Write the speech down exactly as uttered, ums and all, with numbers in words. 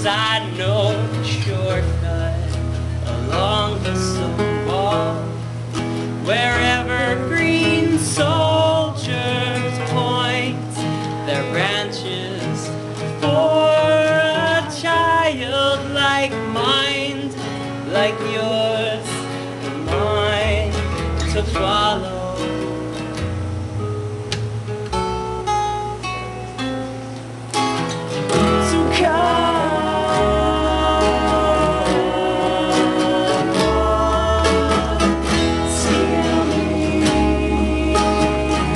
I know the shortcut along the stone wall, wherever green soldiers point their branches for a childlike mind like yours and mine to follow.